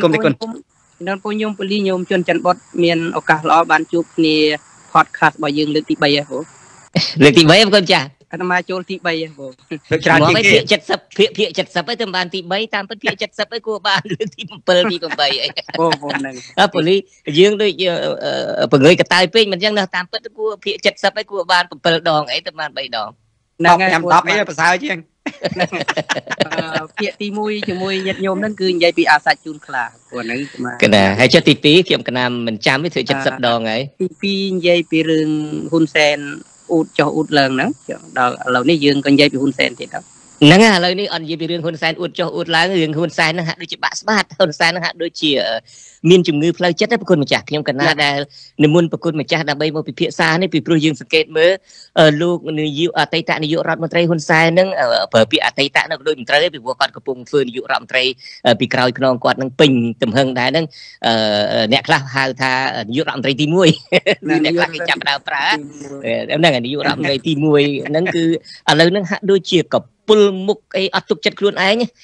นปูยมปลียมชวนจันบดเมียนโอกาสล้อบานจุกนี่พอดคาสต์บ่ยืงเลือกที่ใบอะโหเลือกที่ใบคนจ้าอาตมาโจลที่ใบอะโหหมอไม่เพียจัดสับเพียจัดสับไปทำบานที่ใบตามเพียจัดสับไปกลัวบานเลือกที่เปิลที่ใบโอ้โหนั่นปลียืงด้วยเปิงเลยกระต่ายเป็นมันยังนะตามเปิลกลัวเพียจัดสับไปกลัวบานเปิลดองไอ้ทำบานใบดองตอบยำตอบไอ้ภาษาเชียงเพียตีมุยจมุยยัดโยมนั่นคือใหญ่ปีอาสาจูนคลาตัวนั้นมากันนะให้เจ้าตีปีเขียมกันนำมันจำไม่ถือจัดสับดองไงตีปีใหญ่ปีเรื่องหุ่นแซนอุดจ่ออุดเลิงนะเรานี่ยืนกันใหญ่ปีหุ่นแซนทีเดียวนั่งอ่ะเลยนี่อันยี่ปีเรื่องหุ่นแซนอุดจ่ออุดล้างเรื่องหุ่นแซนนะฮะโดยจีบสบาดหุ่นแซนนะฮะโดยจีมีนจุ่มมือเพลย์จัดได้ประคุณมาจากเขียมกันนะได้ในมุนประคุณมาจากได้ใบมาปีเพียซานี่ปีปลุยยืนสังเกตเมื่อลูกนิยุอัตตะนิยุรัฐมนตรีหุ่นแซนนั่งเปิดปีอัตตะนั่งโดยมนตรีปีวัวกอดกระปุงฟื้นนิยุรัฐมนตรีปีกรอยขนองกอดนั่งปิ่งตึมเฮงได้นั่งเนี่ยคลาฮาวทานิยุรัฐมนตรีตีมวยเนี่ยคลากิจับดาวปลาแล้วนั่งนิยุรัฐมนตรีตีมวยนั่นคืออะไรนั่งฮะโดยเชี่ยกับปุลมุกไออัตุกจัดคลุนไอ้เนี่ย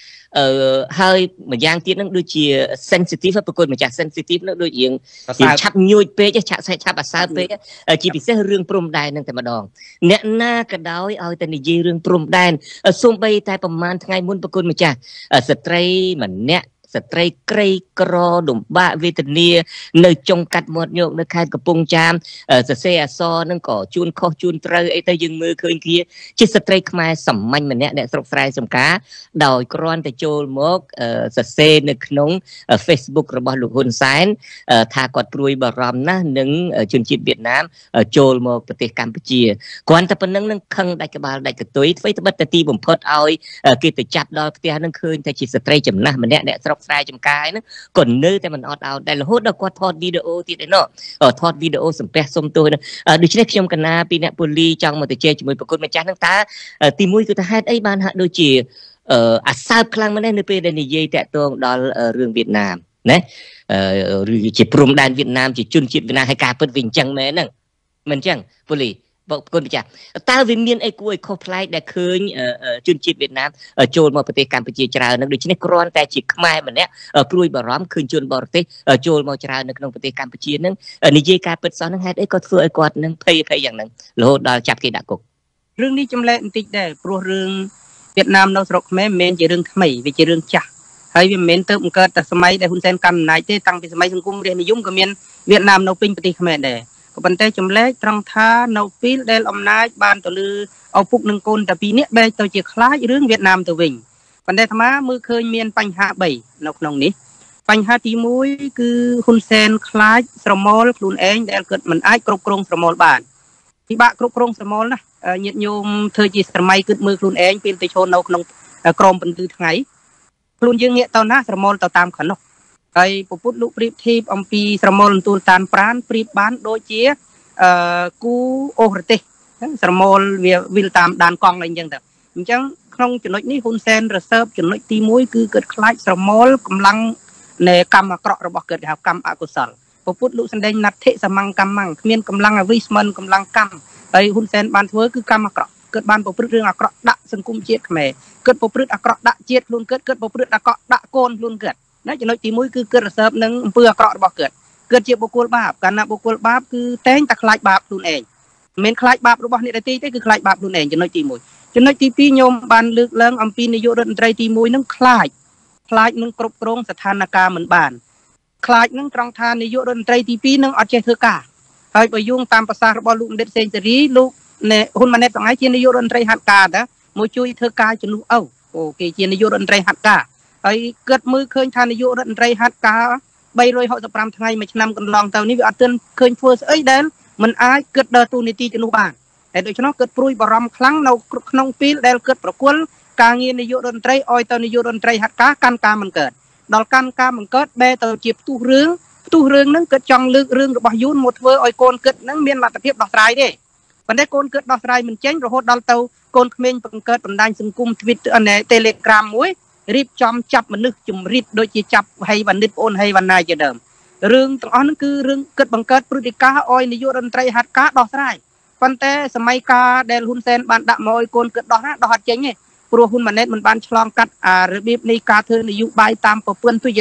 hơi mà giang tiết nó đôi chia sensitiveประกวดมาจาก sensitive nó đôiอย่างชับยุยเป๊ะจะชับอาซาเป๊ะจีบิเซ่เรื่องปรุงได้นั่งแต่มาดองเนี่ยหน้ากระดอยเอาแต่ในยีเรื่องปรุงได้ส่งไปแต่ประมาณไงมุนประกวดมาจากสตรีเหมือนเนี่ยสตรีไกรกรอดุมบ้าเวทเนียในจงกัดหมดโยกในค่ายกระปุงจามสเซียซอนั่งก่อจูนคอจูนเตรไอแต่ยังมือเคยเกี้ยจิตสตรีขมายสัมมันมันเนี่ยสกสายสมกาดอยกรอนแต่โจลมกสเซในขนมเฟซบุ๊กระบอบลูกหุ่นไซน์ทากอดปลุยบารมนะหนึ่งชนจิตเวียดนามโจลมกประเทศกัมพูชีก่อนแต่เป็นนั่งคังได้กระบาลได้กระตุ้ยไฟตะบัดตะตีบ่มพดเอาเกี่ยแต่จับดอยประเทศนั่งคืนแต่จิตสตรีจำนะมันเนี่ยสกสายจำกายนะก่อนเนื้อแต่มันอดเอาแต่ละโหดเราก็ทอดวิดีโอที่ได้เนาะทอดวิดีโอสมเด็จสมตัวนะดูเช่นเพียงกันนะปีนี้ปุรีจังมาแต่เจจมวยประกวดมาจากทั้งตาตีมวยคือทหารไอ้บ้านฮะโดยจีอาซาบครั้งมาได้ในปีเดือนนี้แต่ตัวดอลเรื่องเวียดนามนะหรือจีปรุงด้านเวียดนามจีจุนจิตเวียดนามให้การเปิดวิ่งจังแม่นั่งมันจังปุรีบอกคนไปจ้ะตาวิญญาณไอ้กล้วยคอพลายได้เคยจุนจิตเวียดนามโจลมาประเทศกัมพูชีจรานักดูชนิดกรอนแต่จิตขมายมันเนี่ยปลุยบารมคืนโจลบารเตโจลมาจราในขนมประเทศกัมพูชีนั่งนิยการเปิดสอนนั่งให้ไอ้กอดเฟื่อไอ้กอดนั่งเพย์อย่างนั้นโลดาจับกี่ดักกเรื่องนี้จำเลยติดได้เพราะเรื่องเวียดนามเราสกแม่เมนจะเรื่องขมายวิจเรื่องจ่าให้เมนเติมเกิดแต่สมัยแต่คุณเซนกันนายเต้ตั้งเป็นสมัยสังคมเรียนนิยมกับเมียนเวียดนามเราเป็นประเทศขมายได้ก็เป็นแต่จำเลยตรังท้าเนาฟิลเดลอมนายบานตัวลือเอาปุกหนึ่งคนแต่ปีนี้เบย์ตัวเจียคล้ายเรื่องเวียดนามตัววิ่งเป็นแต่ธรรมะมือเคยเมียนปัญหาใบนกนองนี้ปัญหาที่มุ้ยคือคุณเซนคล้ายสมอลคลุนเองแต่เกิดมันไอ้กรบกรงสมอลบานที่บ้ากรบกรงสมอลนะเหยียดโยมเธอจีสมัยเกิดมือคลุนเองเป็นตัวโชนนกนองกรมเป็นตัวไงคลุนยังเงี้ยตอนน่าสมอลต่อตามขันนกไอ้ปุพุทธลุปริบทีอมปีสมอลตูตานปราณปริบบ้านโดยเจียกูโอรติสมอลวิลตามดานกองอะไรอย่างเงี้ยจังขนมจุดนี้ฮุนเซนระเซิร์ฟจุดนี้ตีมุ้ยคือเกิดคล้ายสมอลกำลังในกรรมกระระบบเกิดหากรรมอกุศลพอพูดลุแสดงนัดเทสมังกรรมังเมียนกำลังวิสมันกำลังกรรมไปฮุนเซนบานเถื่อคือกรรมกระเกิดบานปพฤติเรื่องกระดะสังคมเจี๊ยดแม่เกิดปพฤติกระดะเจี๊ยดลุนเกิดปพฤติกระดะโกนลุนเกิดนั่นจุดนี้ตีมุ้ยคือเกิดระเซิร์ฟนึงเพื่อกระระบบเกิดเจียบุกลบาปการนับบุกลบาปคือแตงตะคลายบาปลุนเองเมนคลายบาปรูปนี้ได้ตีคือคลายบาปลุนเองจุดนี้ตีมุ้ยจุดนี้ตีปีโยมบานลึกเลื่องอัมพีนโยดนตรีตีมุ้ยนั่งคลายนั่งกรบกรงสถานการณ์เหมือนบานคลายนั่งตรังทานนโยดนตรีตีปีนั่งอัดเจเธอกาให้ไปยุ่งตามภาษาบอลลูนเด็ดเซนเซอรี่ลูกเนี่ยหุ่นมันเนี่ยต้องให้เจนโยดนตรีหัดกานะมวยช่วยเธอกาจนลูกโอเคเจนโยดนตรีหัดกาไอ้เกิดมือเคยทานนโยดนตรีหัดกาใบรอยเขาจะปรำทั้งไงมาชนำกันลองเต่านี้วิอัดเตือนเคยเฟิร์สเดนมันอายเกิดเดอตูนิตีจนุบานแต่โดยเฉพาะเกิดปลุยบารมครั้งเราขนมปีเดลเกิดประกวดการเงินนโยดนตรีออยเต่านโยดนตรีหัดกาการการมันเกิดดอลการมันเกิดเบเต่าจีบตู้เรื่องนั้นเกิดจังลึกเรื่องระบายยุ่นหมดเวอร์ออยโกนเกิดนั้นเมียนหลักตะเพียบดอกไตรเด้ปันได้โกนเกิดดอกไตรมันเจ๊งระหดดอลเต่าโกนเขมรปังเกิดปันได้สังคมทวิตอันไหนเทเลกราฟมวยรีบจอมจับมันนึกจุ่มรีบโดยจีจับให้วันนิดโอนให้วันนายจะเดิมเรื่องตรงนั้นคือเรื่องเกิดบังเกิดพฤติกาออยนโยดนตรีหัดกาดอกไตรปันแต่สมัยกาเดลฮุนเซนบานดะมอยโกนเกิดดอกนะดอกหัดเจ๊งไงปลัวหุ่นมันเน็ตมันบานฉลองกัดระเบียบในกาเธอในยุคใบตามปะเปื้อนทุจริต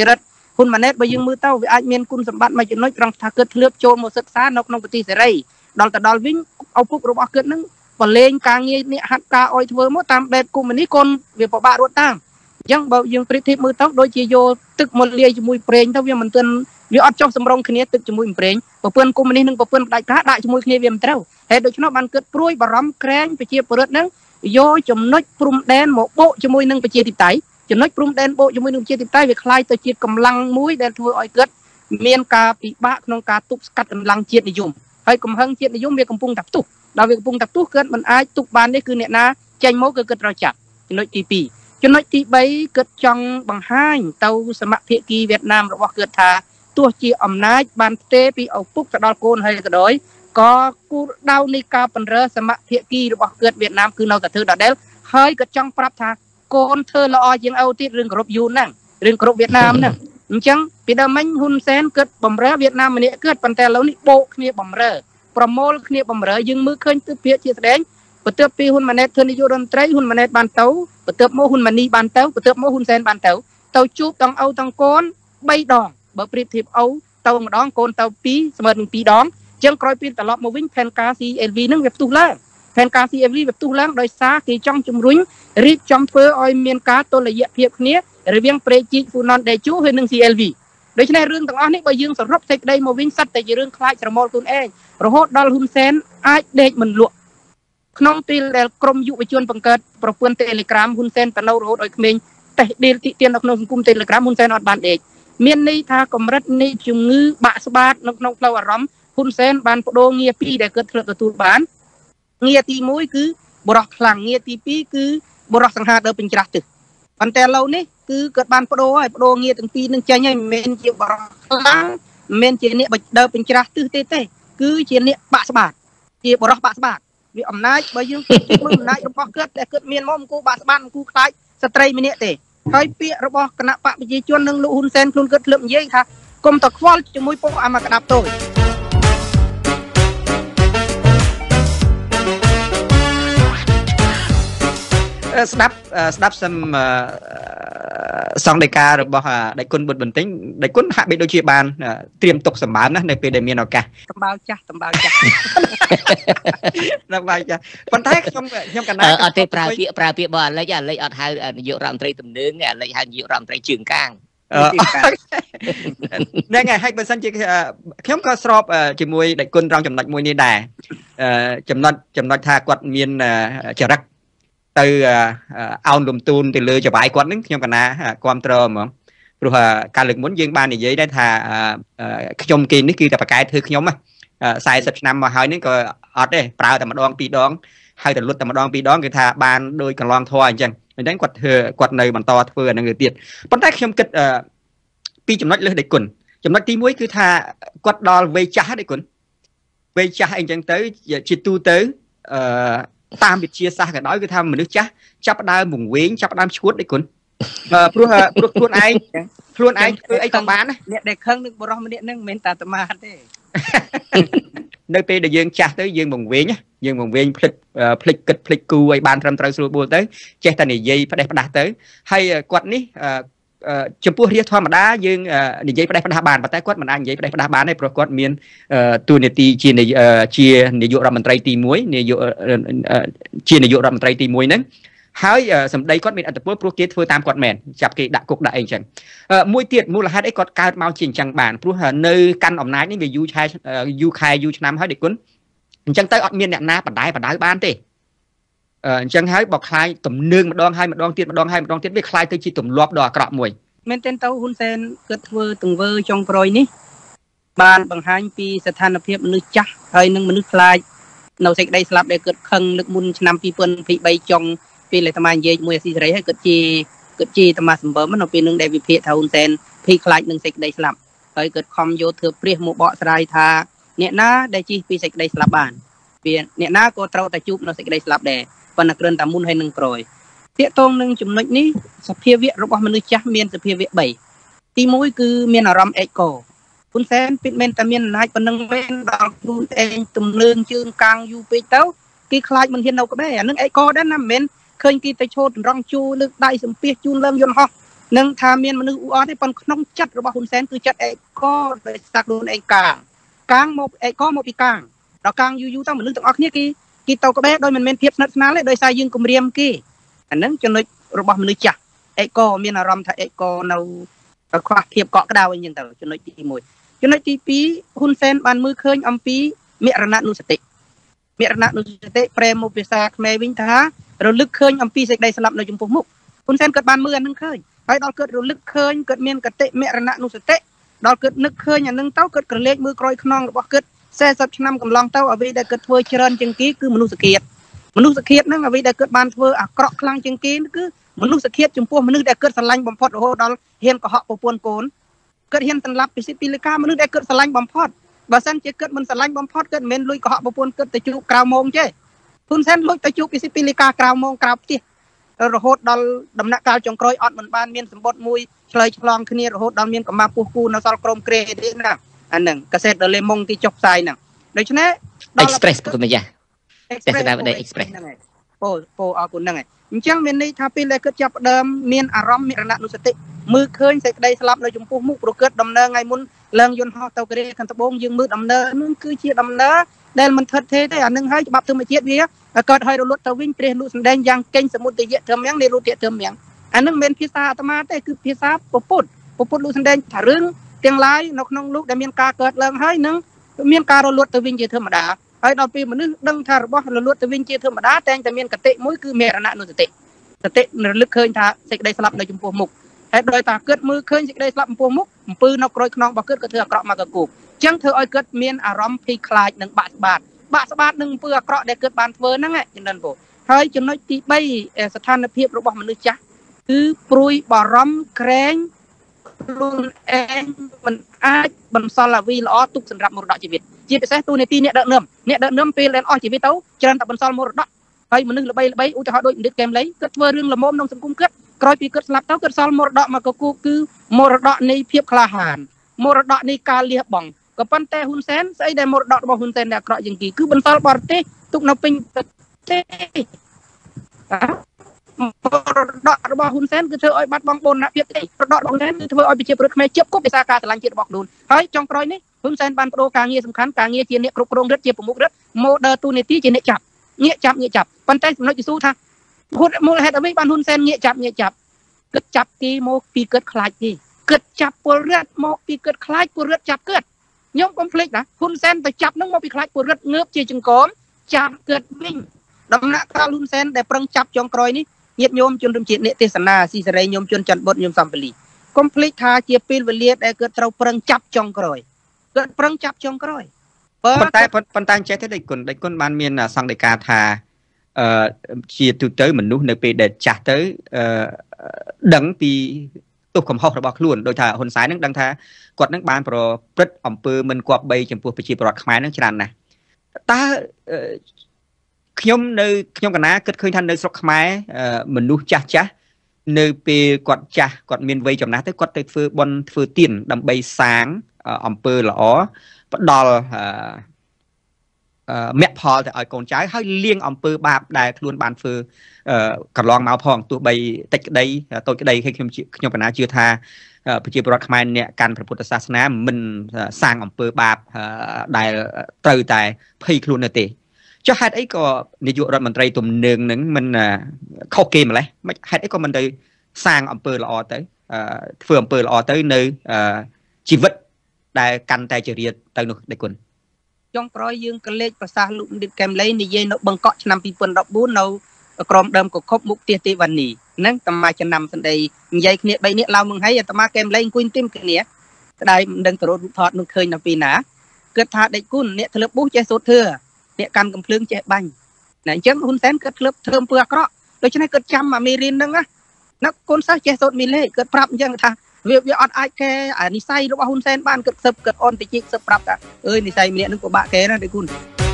ហ៊ុនម៉ាណែតបើយើងមើលទៅវាអាចមានគុណសម្បត្តិមួយចំណុចត្រង់ថាគិតធ្លាប់ចូលមកសិក្សានៅក្នុងប្រទេសសេរីដល់ទៅដល់វិញឪពុករបស់គិតនឹងបលែងការងារនេះហាត់ការអោយធ្វើមកតាមបែបកុម្មុយនីកូនវាពិបាករត់តាមអញ្ចឹងបើយើងប្រៀបធៀបមើលទៅដូចជាយកទឹកមកលាយជាមួយប្រេងទៅវាមិនទាន់វាអត់ចុះសម្រុងគ្នាទឹកជាមួយប្រេងប្រពន្ធកុម្មុយនីនិងប្រពន្ធផ្ដាច់ការដាក់ជាមួយគ្នាវាមិនត្រូវហើយដូច្នោះបានគិតព្រួយបារម្ភក្រែងប្រជាពលរដ្ឋនឹងយកចំណុចព្រំដែនមកបូកជាមួយនឹងប្រជាធិបតេយ្យចំណុចព្រំដែនបូកជាមួយនឹងប្រជាធិបតេយ្យវាคล้ายទៅជាកម្លាំងមួយដែលធ្វើឲ្យគិតមានការពិបាកក្នុងការទប់ស្កាត់កម្លាំងជាតិនិយមហើយកំហឹងជាតិនិយមវាកំពុងតែផ្ទុះដល់វាកំពុងតែផ្ទុះគិតមិនអាចទប់បាននេះគឺអ្នកណាចេញមកគឺគិតត្រូវចាប់ចំណុចទី2ចំណុចទី3គិតចង់បង្ហាញទៅសមភាគីវៀតណាមរបស់គិតថាទោះជាអំណាចបានផ្ទេរពីឪពុកទៅដល់កូនហើយក៏ដោយក៏គោលដៅនៃការបញ្រើសមភាគីរបស់គិតវៀតណាមគឺនៅតែធ្វើដដែលហើយក៏ចង់ប្រាប់ថាកូនធ្វើល្អជាងឪទៀតរឿងគ្រប់យូរហ្នឹងរឿងគ្រប់វៀតណាមហ្នឹងអញ្ចឹងពីដើមមិញហ៊ុនសែនគិតបំរើវៀតណាមម្នាក់គិតប៉ុន្តែឥឡូវនេះបោកគ្នាបំរើប្រមូលគ្នាបំរើយើងមើលឃើញទិដ្ឋភាពជាស្ដែងបន្ទាប់ពីហ៊ុនម៉ាណែតធ្វើនាយករដ្ឋមន្ត្រីហ៊ុនម៉ាណែតបានទៅបន្ទាប់មកហ៊ុនម៉ាណីបានទៅបន្ទាប់មកហ៊ុនសែនបានទៅជួបទាំងឪទាំងកូន3ដងបើប្រៀបធៀបឪទៅម្ដងកូនទៅ2ស្មើនឹង2ដងអញ្ចឹងក្រោយពីត្រឡប់មកវិញផែនការ CLV នឹងវាផ្ទុះឡើងផែនការ CLV វាផ្ទុះឡើងដោយសារគេចង់ជំរុញរៀបចំធ្វើឲ្យមានការតុល្យភាពគ្នារវាងប្រេងជីកហ្វូណនដេជូហើយនិង CLV ដូច្នេះរឿងទាំងអស់នេះបើយើងសរុបសេចក្តីមកវិញសិតតែជារឿងខ្លាចស្រមោលខ្លួនឯងរហូតដល់ហ៊ុនសែនអាចដេកមិនលក់ក្នុងពេលដែលក្រមយុវជនបង្កើតប្រព័ន្ធ Telegram ហ៊ុនសែនទៅនៅរហូតឲ្យក្មេងតេះដេលទីទាននៅក្នុងសង្គម Telegram ហ៊ុនសែនអត់បានដេកមានន័យថាកម្រិតនៃជំងឺបាក់ស្បាតនៅក្នុងផ្លូវអារម្មណ៍ហ៊ុនសែនបានបដូរងារពីរដែលគាត់ធ្លាប់ទទួលបានងារទី1គឺបរោះខ្លាំងងារទី2គឺបរោះសង្ហាដើពេញច្រាស់ទឹកប៉ុន្តែឥឡូវនេះគឺគាត់បានបដូរហើយបដូរងារទាំងពីរនឹងចេញហើយមិនមែនជាបរោះខ្លាំងមិនមែនជាអ្នកដើពេញច្រាស់ទឹកទេគឺជាអ្នកបាក់ស្បាតជាបរោះបាក់ស្បាតវាអំណាចបើយើងមើលអំណាចរបស់គាត់តែគាត់មានមកអង្គបាក់ស្បាតអង្គខ្លាចស្ត្រីម្នាក់ទេហើយពាក្យរបស់គណៈបកប្រជាជននិងលោកហ៊ុនសែនខ្លួនគាត់ធ្លាប់និយាយថាកុំតខ្វល់ជាមួយពួកអាមកក្តាប់តូចស្ដាប់សំសង្ឃដីការបស់ដៃគុណបុត្របន្ទិញដៃគុណហាក់បីដូចជាបានត្រៀមទុកសម្បើមណានៅពេលដែលមានឱកាសសម្បើចាស់ប៉ុន្តែខ្ញុំកណ្ដាលអត់ទេប្រើពាក្យរបស់អាលិចអត់ហៅនាយករដ្ឋមន្ត្រីទំនើងអាលិចហៅនាយករដ្ឋមន្ត្រីជើងកាងហ្នឹងហើយហើយបើសិនជាខ្ញុំក៏ស្របជាមួយដៃគុណត្រង់ចំណុចមួយនេះដែរចំណុចថាគាត់មានចរិតទៅអោនលំទូនទៅលើចវាយគាត់នឹងខ្ញុំកណាគ្រប់ត្រហ្មងព្រោះកាលលើកមុនយើងបាននិយាយដែរថាខ្ញុំគេនេះគឺតែបកកែធ្វើខ្ញុំ40ឆ្នាំមកហើយនេះក៏អត់ទេប្រើតែម្ដងពីរដងហើយតែលុតតែម្ដងពីរដងគឺថាបានដោយកន្លងធွာអញ្ចឹងគាត់នៅបន្តធ្វើអានឹងទៅទៀតប៉ុន្តែខ្ញុំគិតពីចំណុចលើសដៃគុណចំណុចទី1គឺថាគាត់ដល់វ័យចាស់ដៃគុណវ័យចាស់អីចឹងទៅជាទូទៅតាមវិទ្យាសាស្ត្រក៏ដោយគឺថាមនុស្សចាស់ចាប់ផ្ដើមវង្វេងចាប់ផ្ដើមឈួតដៃគុណព្រោះខ្លួនឯងធ្វើអីក៏បានអ្នកដែលខឹងនឹងបរិះម្នាក់ហ្នឹងមិនមែនតែអាត្មាទេនៅពេលដែលយើងចាស់ទៅយើងវង្វេងភ្លេចគិតភ្លេចគូឲ្យបានត្រឹមត្រូវស្រួលបួលទៅចេះតែនិយាយផ្ដេសផ្ដាស់ទៅហើយគាត់នេះចំពោះរាជធម្មតាយើងនិយាយផ្ដេសផ្ដាស់បានប៉ុន្តែគាត់មិនអាចនិយាយផ្ដេសផ្ដាស់បានទេព្រោះគាត់មានតួនាទីជានាយករដ្ឋមន្ត្រីទី1ជានាយករដ្ឋមន្ត្រីទី1ហ្នឹងហើយសម្ដីគាត់មានអត្តពលព្រោះគេធ្វើតាមគាត់មែនចាប់គេដាក់គុកដាក់អីចឹងមួយទៀតមូលហេតុអីគាត់កើតមកជាអញ្ចឹងបានព្រោះនៅកាន់អំណាចនេះវាយូរខែយូរឆ្នាំហើយដេគុណអញ្ចឹងទៅអត់មានអ្នកណាបដៅបានទេអញ្ចឹងហើយបើខ្លាយទំនើងម្ដងហើយម្ដងទៀតវាខ្លាយទៅជាទម្លាប់ដ៏អាក្រក់មួយមែនទេទៅហ៊ុនសែនគាត់ធ្វើទង្វើចុងក្រោយនេះបានបង្ហាញពីស្ថានភាពមនុស្សចាស់ហើយនិងមនុស្សខ្លាចនៅសេចក្តីស្លាប់ដែលគាត់ខឹងលើកមុនឆ្នាំ2023ចុងពេលអាត្មានិយាយមួយអាស៊ីសេរីហើយគាត់ជាអាត្មាសម្បើមនៅពេលនឹងដែលវិភាគថាហ៊ុនសែនភ័យខ្លាចនឹងសេចក្តីស្លាប់ហើយគាត់ខំយកធ្វើព្រាសមកបកស្រាយថាអ្នកណាដែលជិះពីសេចក្តីស្លាប់បានវាអ្នកណាក៏ត្រូវតែជួបនៅសេចក្តីស្លាប់ដែរប៉ុន្តែគ្រាន់តែមុនហើយនឹងក្រោយទាក់ទងនឹងចំណុចនេះសភាវៈរបស់មនុស្សចាស់មានសភាវៈ3ទី1គឺមានអារម្មណ៍អេកូហ៊ុនសែនពិតមែនតែមានអំណាចប៉ុណ្ណឹងមែនដល់ខ្លួនឯងទំនើងជើងកាងយូរពេកទៅគេខ្លាចមិនហ៊ាននៅក្បែរអានឹងអេកូដែរណាមិនមែនឃើញគេទៅឈោតរងជួលើកដៃសំពះជូនឡើងយន្តហោះនឹងថាមានមនុស្សអ៊ូអរទេប៉ុន្តែក្នុងចិត្តរបស់ហ៊ុនសែនគឺចិត្តអេកដោយសារខ្លួនឯងកាងមកអេកមកពីកាងដល់កាងយូរទៅមនុស្សទាំងអស់គ្នាគេទៅក្បែរដោយមិនមែនភាពស្និទ្ធស្នាលទេដោយសារយើងគម្រាមគេអាហ្នឹងចំណុចរបស់មនុស្សចាស់អេកមានអារម្មណ៍ថាអេកនៅខ្វះភាពកក់ក្ដៅអីចឹងទៅចំណុចទី1ចំណុចទី2ហ៊ុនសែនបានមើលឃើញអំពីមរណនុសតិប្រែមកភាសាខ្មែរវិញថារលឹកឃើញអំពីសេចក្តីស្លាប់នៅចំពោះមុខហ៊ុនសែនគាត់បានមើលអានឹងឃើញហើយដល់គាត់រលឹកឃើញគាត់មានកតិមរណនុសតិដល់គាត់នឹកឃើញអានឹងទៅគាត់ក្រឡេកមើលក្រោយខ្នងរបស់គាត់40ឆ្នាំកន្លងទៅអ្វីដែលគាត់ធ្វើច្រើនជាងគេគឺមនុស្សឃាតហ្នឹងអ្វីដែលគាត់បានធ្វើអាក្រក់ខ្លាំងជាងគេគឺមនុស្សឃាតចំពោះមនុស្សដែលគាត់ស្រឡាញ់បំផុតរហូតដល់ហ៊ានកុហកប្រពន្ធកូនគាត់ហ៊ានសម្លាប់ពិសិដ្ឋពីលកាមនុស្សដែលគាត់ស្រឡាញ់បំផុតបើសិនជាគាត់មិនស្រឡាញ់បំផុតគាត់មិនមែនលួចកុហកប្រពន្ធគាត់ទៅជួបក្រៅម៉ោងទេហ៊ុនសែនលួចទៅជួបពិសិដ្ឋពីលកាក្រៅម៉ោងក្រៅផ្ទះរហូតដល់ដំណាក់កាលចុងក្រោយអត់មិនបានមានសម្បត្តិមួយឆ្លើយឆ្លងគ្នារហូតដល់មានកម្មាពោះគូនៅសល់ក្រមក្រេទេណាអាហ្នឹងកាសែតដលេម៉ុងគេចុះផ្សាយហ្នឹងដូច្នេះដល់ Express ប្រគំម្ចាស់ Express អរគុណហ្នឹងហើយអញ្ចឹងមានន័យថាពេលដែលគាត់ចាប់ផ្ដើមមានអារម្មណ៍មរណនុសតិមើលឃើញសេចក្តីស្លាប់នៅចំពោះមុខប្រកបដំណើរថ្ងៃមុនឡើងយន្តហោះទៅកូរ៉េខាងត្បូងយើងមើលដំណើរនោះគឺជាដំណើរដែលមិនថិតថេរទេអានឹងហើយច្បាប់ធម្មជាតិវាកើតឲ្យរលត់ទៅវិញព្រះលក់សម្ដែងយ៉ាងកេញសមុទ្រយៈធម្មយ៉ាងនិរុទ្ធធម្មយ៉ាងអានឹងមិនមែនភាសាអាត្មាទេគឺភាសាពុទ្ធលក់សម្ដែងថារឿងទាំងឡាយនៅក្នុងលោកដែលមានការកើតឡើងហើយនឹងមានការរលត់ទៅវិញជាធម្មតាហើយដល់ពេលមនុស្សដឹងថារបស់រលត់ទៅវិញជាធម្មតាតែងតែមានកតិមួយគឺមរណនុសតិរលឹកឃើញថាសេចក្តីស្លាប់នៅចំពោះមុខហើយដោយតាគិតមើលឃើញសេចក្តីស្លាប់ចំពោះមុខអំពើនៅក្រោយខ្នងរបស់គិតក៏ធ្វើអាក្រក់មកកគូបអញ្ចឹងធ្វើឲ្យគិតមានអារម្មណ៍ភ័យខ្លាចនិងបាក់ស្បាតនឹងអំពើអាក្រក់ដែលគិតបានធ្វើហ្នឹងចំណិនពូហើយចំណុចទី3ស្ថានភាពរបស់មនុស្សចាស់គឺព្រួយបារម្ភក្រែងខ្លួនឯងមិនអាចបន្សល់អាវីល្អទុកសម្រាប់មរតកជីវិតជាពិសេសទូនីតិអ្នកដឹកនាំពេលដែលអស់ជីវិតទៅច្រើនតែបន្សល់មរតកហើយមនុស្សល្បីឧទាហរណ៍ដូចឥឌិតកែមលីគាត់ធ្វើរឿងល្មមក្នុងសង្គមគាត់ក្រោយពីគាត់ស្លាប់ទៅគាត់សល់មរតកមកកគូគឺមរតកនៃភាពក្លាហានមរតកនៃការលះបង់ក៏ប៉ុន្តែហ៊ុនសែនស្អីដែលមរតករបស់ហ៊ុនសែនដែលអាក្រក់ជាងគេគឺបន្សល់បរទេសទុកនៅពេញប្រទេសមរតករបស់ហ៊ុនសែនគឺធ្វើឲ្យបាត់បង់បូរណភាពទេមរតករបស់ហ៊ុនសែនគឺធ្វើឲ្យប្រជាពលរដ្ឋខ្មែរជាប់គុកដោយសារការស្រឡាញ់ជាតិរបស់ខ្លួនហើយចុងក្រោយនេះហ៊ុនសែនបានបដូរការងារសំខាន់ការងារជាអ្នកគ្រប់គ្រងរដ្ឋជាប្រមុខរដ្ឋម៉ូដឺទូនីតិជាអ្នកចាប់ងាកចាប់ប៉ុន្តែចំណុចយស៊ូថាមូលហេតុអ្វីបានហ៊ុនសែនងាកចាប់គិតចាប់ទីមកពីគិតខ្លាចទីគិតចាប់ពលរដ្ឋមកពីគិតខ្លាចពលរដ្ឋចាប់គិតខ្ញុំកុំភ្លេចណាហ៊ុនសែនទៅចាប់នឹងមកពីខ្លាចពលរដ្ឋងើបជាចង្កមចាប់គិតវិញដំណាក់កាលហ៊ុនសែនដែលប្រឹងចាប់ចុងក្រោយនេះញាតិញោមជនរួមជាតិអ្នកទេសនាស៊ីសេរីញោមជនច័ន្ទបុត្រញោមសំពលីកុំភ្លេចថាជាពេលវេលាដែលគាត់ត្រូវប្រឹងចាប់ចុងក្រោយប៉ុន្តែចេះទេដេចគុណបានមានសង្កេតការថាជាទូទៅមនុស្សនៅពេលដែលចាស់ទៅដឹងពីទុកកំហុសរបស់ខ្លួនដោយថាហ៊ុនសែននឹងដឹងថាគាត់នឹងបានប្រព្រឹត្តអំពើមិនគប្បីចំពោះប្រជាពលរដ្ឋខ្មែរនឹងច្រើនណាស់តើខ្ញុំកណាគិតឃើញថានៅស្រុកខ្មែរមនុស្សចាស់នៅពេលគាត់មានវ័យចំណាស់ទៅគាត់ទៅធ្វើបុណ្យធ្វើទានដើម្បីសាងអំពើល្អផ្ដល់មគ្គផលទៅឲ្យកូនចៅហើយលៀងអំពើបាបដែលខ្លួនបានធ្វើកន្លងមកផងទោះបីតិចក្តីតូចក្តីខ្ញុំបណ្ណាជឿថាប្រជាពលរដ្ឋខ្មែរអ្នកកាន់ព្រះពុទ្ធសាសនាមិនសាងអំពើបាបដែលត្រូវតែភ័យខ្លួននៅទេចុះហេតុអីក៏នាយករដ្ឋមន្ត្រីទំនើងនឹងមិនខុសគេម្លេះហេតុអីក៏មិនទៅសាងអំពើល្អទៅធ្វើអំពើល្អទៅនៅជីវិតដែលកាន់តែជារៀតទៅនោះដេគុណចុងក្រោយយើងក៏លេខប្រសាសន៍លោកឌិតកែមលីនិយាយនៅបឹងកក់ឆ្នាំ2014នៅក្រមដើមកុកមុខផ្ទះទេវនីហ្នឹងតាមាចំណាំសម្ដីនិយាយគ្នា3នាក់ឡើងមឹងហើយអាតាមាកែមលីអង្គុយទីមគ្នាស្ដាយមិនដឹងទៅរត់រូបថតនឹងឃើញនៅពីណាគិតថាដេចគុណអ្នកធ្លាប់បុះចេះសូត្រធឿអ្នកកាន់កំភ្លើងចេះបាញ់ណាអញ្ចឹងហ៊ុនសែនគិតធ្លាប់ធ្វើអំពើអាក្រក់ដូច្នេះគិតចាំអាមេរៀនហ្នឹងណាកូនសិស្សចេះសូត្រមីលេគិតប្រាប់អញ្ចឹងថាវាអត់អាចកែអានិស័យរបស់ហ៊ុនសែនបានគិតសឹបគិតអនតិចសឹបប្រាប់ថាអើយនិស័យម្នាក់នឹងពិបាកកែណាដេគុណ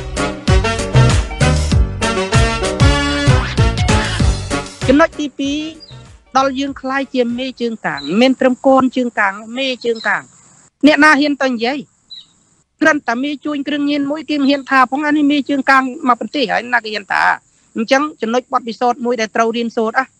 ចំណុចទី2ដល់យើងខ្លាយជាមេជើងកាងមិនត្រឹមកូនជើងកាងមេជើងកាងអ្នកណាហ៊ានទៅនិយាយគ្រាន់តែមេជួញគ្រឿងញៀនមួយគេមិនហ៊ានថាផងអានេះមេជើងកាងមកប្រទេសហើយណាគេហ៊ានថាអញ្ចឹងចំណុចបទពិសោធន៍មួយដែលត្រូវរៀនសូត្រ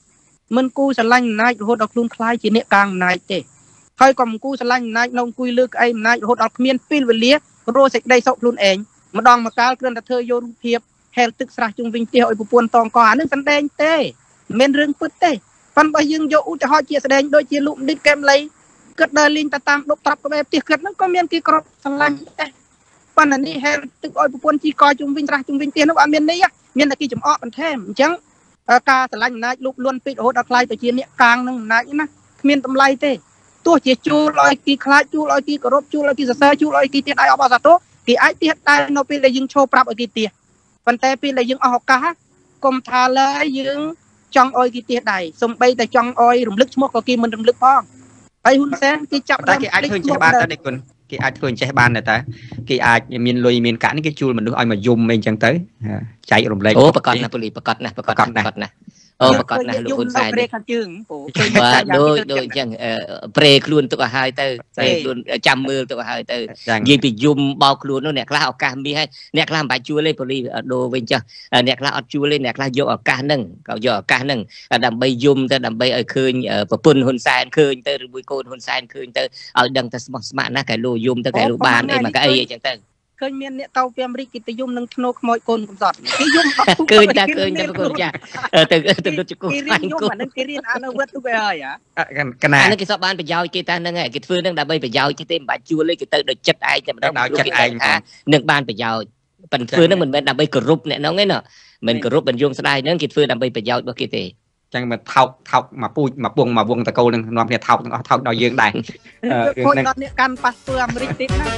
មិនគូស្រឡាញ់អំណាចរហូតដល់ខ្លួនខ្លាយជាអ្នកកាងអំណាចទេហើយក៏មិនគូស្រឡាញ់អំណាចនៅអង្គុយលើក្អែអំណាចរហូតដល់គ្មានពេលវេលារស់សេចក្តីសុខខ្លួនឯងម្ដងម្កាលគ្រាន់តែធ្វើយករូបភាពហែលទឹកស្រះជុំវិញផ្ទះឲ្យប្រពន្ធតងកអានឹងសម្ដែងទេមិនមែនរឿងពិតទេប៉ុន្តែបើយើងយកឧទាហរណ៍ជាស្ដែងដូចជាលោកឌិតកែមលីគិតដើរលេងតាមដប់ត្រាប់ក្បែរផ្ទះគិតហ្នឹងក៏មានគេក្រត់ស្រឡាញ់ដែរប៉ុន្តែនេះហែលទឹកឲ្យប្រពន្ធជីកជុំវិញស្រះជុំវិញផ្ទះនោះអត់មាននេះមានតែគេចំអកបន្ថែមអញ្ចឹងការស្រឡាញ់អំណាចលូកលន់ពេករហូតដល់ខ្លាយទៅជាអ្នកកាងនឹងអំណាចណាគ្មានតម្លៃទេទោះជាជួលឲ្យគេខ្លាចជួលឲ្យគេគោរពជួលឲ្យគេសរសើរជួលឲ្យគេទៀតដៃអបអសាទរគេអាចទៀតដែរនៅពេលដែលយើងឈោប្រាប់ឲ្យគេទៀតប៉ុន្តែពេលដែលយើងអស់ឱកាសកុំថាឡើយយើងចង់ឲ្យគេទៀតដែរសំបីតែចង់ឲ្យរំលឹកឈ្មោះក៏គេមិនរំលឹកផងហើយហ៊ុនសែនគេចាប់តែគេអាចធ្វើចេះបានតែគុណគេអាចធ្វើចេះបានតែគេអាចមានលុយមានកាក់នេះគេជួលមនុស្សឲ្យមកយំអីចឹងទៅចែករំលែកអូប្រកាសណាប៉ូលីសប្រកាសណាប្រកាសណាអូប្រកាសណាលោកហ៊ុនសែនព្រេខាងជើងបាទដូចអញ្ចឹងព្រេខ្លួនទុកឲ្យហើយទៅព្រេខ្លួនចាំមើលទុកឲ្យហើយទៅនិយាយពីយំបោកខ្លួននោះអ្នកខ្លះឱកាសមានហើយអ្នកខ្លះមិនបាច់ជួលទេប៉ូលីសដូរវិញចុះអ្នកខ្លះអត់ជួលទេអ្នកខ្លះយកឱកាសហ្នឹងក៏យកឱកាសហ្នឹងដើម្បីយំទៅដើម្បីឲ្យឃើញប្រពន្ធហ៊ុនសែនឃើញទៅឬមួយកូនហ៊ុនសែនឃើញទៅឲ្យដឹងតែស្មោះស្ម័គ្រណាស់កែលោយំទៅកែលោបានអីមកកៅអីអញ្ចឹងទៅឃើញមានអ្នកទៅពីអាមេរិកគេទៅយំនឹងធ្នោខ្មោចកូនកំសត់គេយំឃើញតែប្រកូនចាទៅលុតជគូគេរៀនយំអានឹងគេរៀនអនុវត្តទៅហើយកណាអានឹងគេសពបានប្រយោជន៍គេតែហ្នឹងឯងគេធ្វើហ្នឹងដើម្បីប្រយោជន៍ទេមិនបាច់ជួលទេគេទៅដោយចិត្តឯងតែម្ដងដោយចិត្តឯងនឹងបានប្រយោជន៍ប៉ុន្តែធ្វើហ្នឹងមិនមែនដើម្បីគោរពអ្នកហ្នឹងទេណាមិនគោរពបញ្យងស្ដាយហ្នឹងគេធ្វើដើម្បីប្រយោជន៍របស់គេទេចឹងមកថោកមកពូជមកពងមកវងតកូលនឹងនាំគ្នាថោកទាំងអស់ថោកដល់យើងដែររឿងហ្នឹងអ្នកកាន់ប៉ាសពតអាមេរិកទៀតណា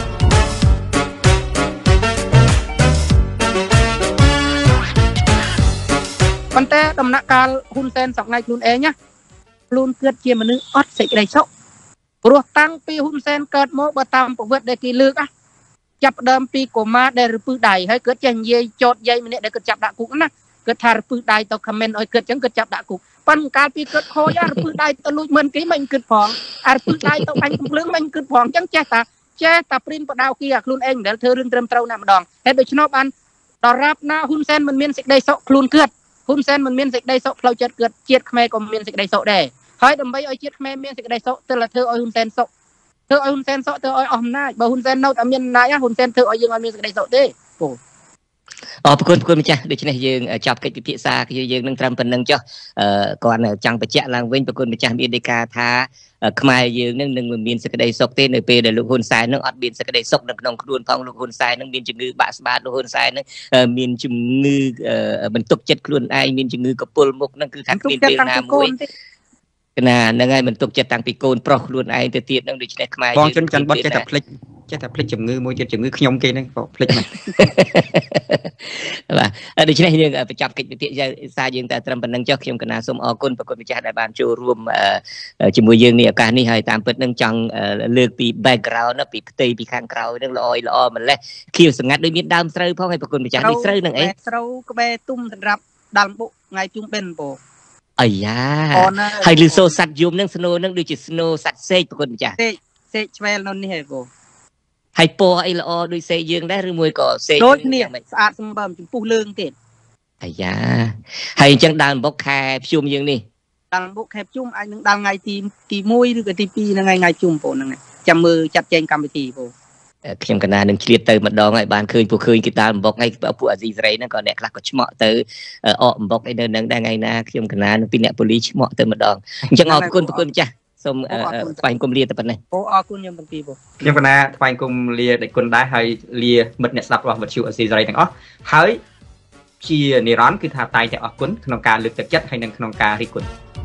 ប៉ុន្តែដំណាក់កាលហ៊ុនសែនសប្ងៃខ្លួនឯងណាខ្លួនគិតជាមនុស្សអត់សេចក្តីសុខព្រោះតាំងពីហ៊ុនសែនកើតមកបើតាមប្រវត្តិដែលគេលើកចាប់ដើមពីកុមារដែលរពឹសដៃហើយគាត់ចេះនិយាយចោតយាយម្នាក់ដែលគាត់ចាប់ដាក់គុកណាគាត់ថារពឹសដៃទៅខមមិនឲ្យគាត់ចឹងគាត់ចាប់ដាក់គុកប៉ុន្តែកាលពីគាត់ខូចរពឹសដៃទៅលួចមិនគេមិនគិតផងរពឹសដៃទៅបាញ់កំភ្លើងមិនគិតផងចឹងចេះតែព្រិនបដៅគីខ្លួនឯងមិនដែលធ្វើរឿងត្រឹមត្រូវណាម្ដងហើយដូច្នោះបានដរាបណាហ៊ុនសែនមិនមានសេចក្តីសុខខ្លួនគាត់ហ៊ុនសែនមិនមានសេចក្តីសុខផ្លូវចិត្តគាត់ជាតិខ្មែរក៏មានសេចក្តីសុខដែរហើយដើម្បីឲ្យជាតិខ្មែរមានសេចក្តីសុខទើបតែធ្វើឲ្យហ៊ុនសែនសុខធ្វើឲ្យហ៊ុនសែនសុខធ្វើឲ្យអស់អំណាចបើហ៊ុនសែននៅតែមានអំណាចហ៊ុនសែនធ្វើឲ្យយើងអត់មានសេចក្តីសុខទេពូអរគុណម្ចាស់ដូច្នេះយើងចាប់កិច្ចពិភាក្សាយើងនឹងត្រឹមប៉ុណ្្នឹងចុះគាត់ចង់បញ្ជាក់ឡើងវិញប្រគុណម្ចាស់មានដីកាថាខ្មែរយើងនឹងមិនមានសេចក្តីសុខទេនៅពេលដែលលោកហ៊ុនសែននឹងអត់មានសេចក្តីសុខនៅក្នុងខ្លួនផងលោកហ៊ុនសែននឹងមានជំងឺបាក់ស្បាតលោកហ៊ុនសែននឹងមានជំងឺបន្ទុកចិត្តខ្លួនឯងមានជំងឺកពុលមុខនឹងគឺថាគ្មានពេលណាមួយណាហ្នឹងហើយបន្ទុកចិត្តតាំងពីកូនប្រុសខ្លួនឯងទៅទៀតនឹងដូច្នេះខ្មែរយើងបងជុនច័ន្ទបុតចេះតែភ្លេចជំងឺមួយទៀតជំងឺខ្ញុំគេហ្នឹងក៏ភ្លេចមកបាទដូច្នេះយើងបញ្ចប់កិច្ចវិភាគសារយើងតែត្រឹមប៉ុណ្្នឹងចុះខ្ញុំកណាសូមអរគុណប្រគុណម្ចាស់ដែលបានចូលរួមជាមួយយើងនេះឱកាសនេះហើយតាមពិតនឹងចង់លើកពី background ពីផ្ទៃពីខាងក្រោយនឹងល្អម្លេះខៀវស្ងាត់ដូចមានដើមស្រូវផងហើយប្រគុណម្ចាស់នេះស្រូវនឹងអីស្រូវក្បែរទុំសម្រាប់ដាល់បុកថ្ងៃជុំបិណ្ឌបងអាយ៉ាហើយលឺសូសัตว์យំនឹងស្នូនឹងដូចជាស្នូសัตว์សេកប្រគុណម្ចាស់សេកឆ្វែលនៅនេះហ៎បងហើយពណ៌អីល្អដូចសេកយើងដែរឬមួយក៏សេកដូចគ្នាស្អាតសម្បើមចំពោះលើងទៀតអាយ៉ាហើយអញ្ចឹងដើមបុកខែភ្ជុំយើងនេះដាល់បុកខែភ្ជុំអាចនឹងដល់ថ្ងៃទី1ឬក៏ទី2ហ្នឹងថ្ងៃជុំបងហ្នឹងចាំមើលចាត់ចែងកម្មវិធីបងខ្ញុំកណានឹងឆ្លៀតទៅម្ដងហើយបានឃើញគេដាល់អំបុកហើយពួកអាស៊ីសេរីហ្នឹងក៏អ្នកខ្លះក៏ឆ្មក់ទៅអកអំបុកអីនៅហ្នឹងដែរថ្ងៃណាខ្ញុំកណានឹងពីអ្នកប៉ូលីសឆ្មក់ទៅម្ដងអញ្ចឹងអរគុណប្រគុណម្ចាស់សូមថ្លែងគុំលាតែប៉ុណ្ណេះអូអរគុណខ្ញុំទាំងពីរបងខ្ញុំកណាថ្លែងគុំលាដល់គុណដែរហើយលាមិត្តអ្នកស្ដាប់របស់វិទ្យុអាស៊ីសេរីទាំងអស់ហើយជានិរន្តរ៍គឺថាតែងតែអរគុណក្នុងការលើកទឹកចិត្តហើយនិងក្នុងការរិះគន់